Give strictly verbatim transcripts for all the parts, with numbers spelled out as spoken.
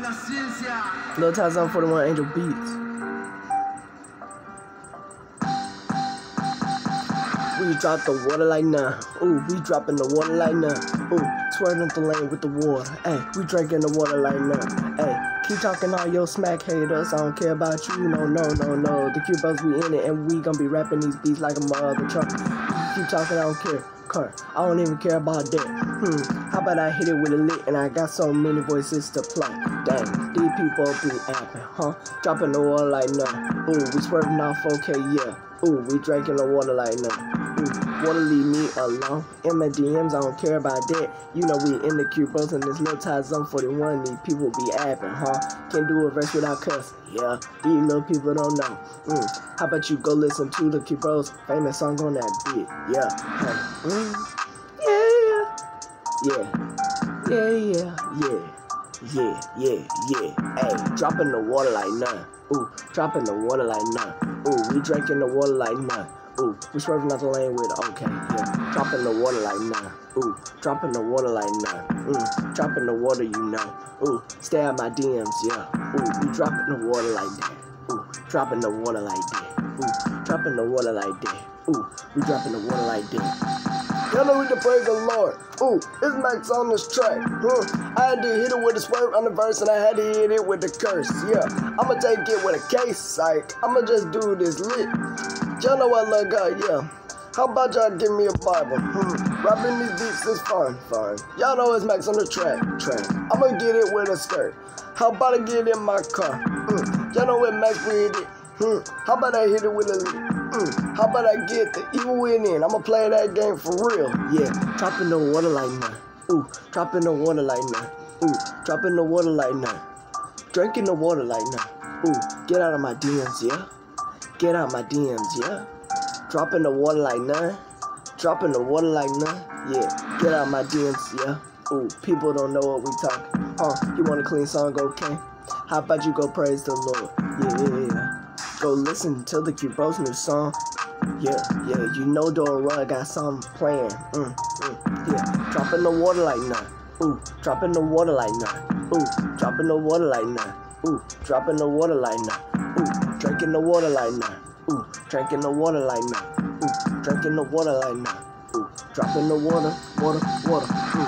Lil Tyzone forty-one Angel Beats. We drop the water like nah. Ooh, we dropping the water like nah. Ooh, swerving the lane with the water. Hey, we drinking the water like nah. Hey, keep talking all your smack haters. I don't care about you. No, no, no, no. The Cubos, we in it, and we gonna be rapping these beats like a mother truck. Keep talking, I don't care. I don't even care about that. Hmm, how about I hit it with a lick and I got so many voices to play. Dang, these people be apping, huh? Dropping the water like nah. Ooh, we swerving off, okay, yeah. Ooh, we drinking the water like nah. Ooh, water leave me alone. In my D Ms, I don't care about that. You know we in the Cubos and this Lil Tyzone forty-one. These people be apping, huh? Can't do a verse without cussing. Yeah, these little people don't know. Mm, how about you go listen to the Cubos famous song on that beat? Yeah, hey, mm, yeah, yeah, yeah, yeah, yeah, yeah, yeah. Hey, dropping the water like nah. Ooh, dropping the water like nah. Ooh, we drinking the water like nah. Ooh, we swerving out the lane with okay, yeah. Dropping the water like nah. Ooh, dropping the water like nah. Mm, dropping the water, you know. Ooh, stay out my D Ms, yeah. Ooh, we dropping the water like that. Ooh, dropping the water like that. Ooh, dropping the water like that. Ooh, we dropping the water like that. Y'all know we can praise the Lord. Ooh, it's Max on this track. Huh. I had to hit it with a swerve on the verse and I had to hit it with the curse. Yeah, I'ma take it with a case psych. I'ma just do this lit. Y'all know I love God, yeah. How about y'all give me a Bible? Hmm. Rapping these beats is fun, fun. Y'all know it's Max on the track, track. I'ma get it with a skirt. How about I get in my car? Hmm. Y'all know what Max with it. Hmm. How about I hit it with a lick? Mm, how about I get the evil win in? I'ma play that game for real. Yeah, dropping the water like nah. Ooh, dropping the water like nah. Ooh, dropping the water like nah. Drinking the water like nah. Ooh, get out of my D Ms, yeah. Get out my D Ms, yeah. Dropping the water like nah. Dropping the water like nah. Yeah, get out my D Ms, yeah. Ooh, people don't know what we talking. Huh, you want a clean song, okay? How about you go praise the Lord? Yeah, yeah, yeah. Go listen to the Cubos new song. Yeah, yeah, you know Dora got something playing. Mm, mm, yeah, dropping the water like nah. Ooh, dropping the water like nah. Ooh, dropping the water like nah. Ooh, dropping the water like nah. Ooh, drinking the water like nah. Ooh, drinking the water like nah. Ooh, drinking the water like nah. Ooh, dropping the water, water, water.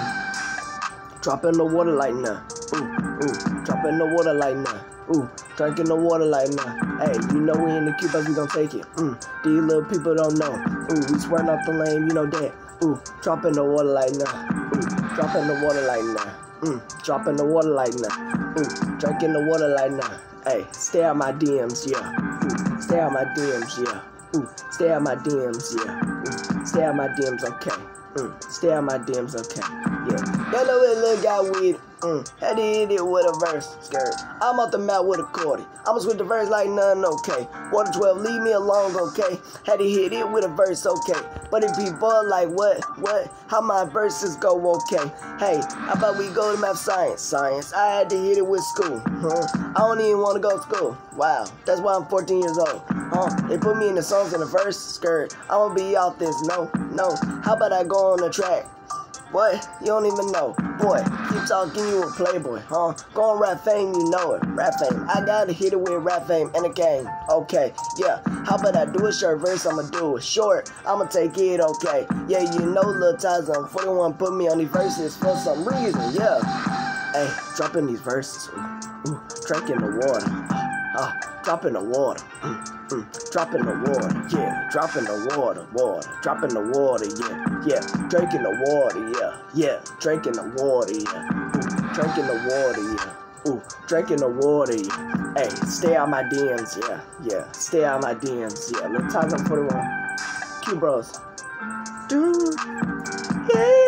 Ooh, dropping the water like nah. Ooh, ooh, dropping the water like nah. Ooh, drinking the water like nah. Hey, you know we in the Cubos, we gon' take it. Mm, these little people don't know. Ooh, we swearing off the lane, you know that. Ooh, dropping the water like nah. Ooh, dropping the water like nah. Mm, dropping the water like nah. Ooh, drinking the water like nah. Hey, stay out my D Ms, yeah. Ooh, stay out my D Ms, yeah. Ooh, stay out my D Ms, yeah. Ooh, stay out my D Ms, okay. Mm, stay out my D Ms, okay. Yeah. Y'all know what little guy with. Mm, had to hit it with a verse, skirt. I'm off the map with a quarter. I'ma switch the verse like none, okay. Water twelve, leave me alone, okay. Had to hit it with a verse, okay. But if people like what, what, how my verses go, okay. Hey, how about we go to math science, science. I had to hit it with school, huh? I don't even want to go to school. Wow, that's why I'm fourteen years old, huh? They put me in the songs in the verse, skirt. I won't be out this, no, no. How about I go on the track? What? You don't even know. Boy, keep talking, you a playboy, huh? Go on Rap Fame, you know it. Rap Fame. I gotta hit it with Rap Fame and a gang. Okay, yeah. How about I do a short verse? I'ma do it short. I'ma take it, okay. Yeah, you know Lil Tyzone forty-one put me on these verses for some reason, yeah. Hey, dropping these verses. Ooh, ooh, drinking the water. Ah, uh, dropping the water. Mm. Mm, dropping the water, yeah, dropping the water, water, dropping the water, yeah, yeah, drinking the water, yeah, yeah, drinking the water, yeah, ooh, drinking the water, yeah, ooh, drinking the water, yeah, hey, stay out my D Ms, yeah, yeah, stay out my D Ms, yeah, Lil Tyzone forty-one, Cubos, dude, yeah.